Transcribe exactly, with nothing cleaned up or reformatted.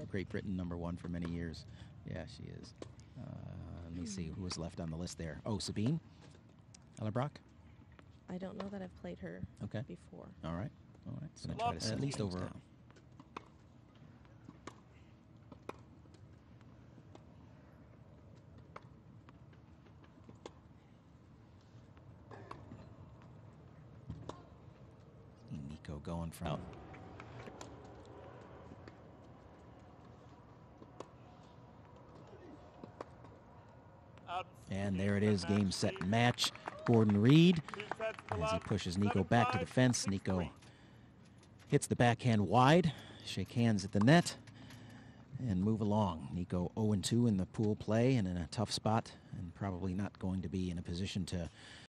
Great Britain number one for many years. Yeah, she is. Uh, let me see who was left on the list there. Oh, Sabine Ellerbrock. I don't know that I've played her okay. before. All right. All right. So try to at least over. Down. Nico going from. Oh. And there it is, game, set, match. Gordon Reid, as he pushes Nico back to the fence. Nico hits the backhand wide, shake hands at the net, and move along. Nico oh and two in the pool play and in a tough spot, and probably not going to be in a position to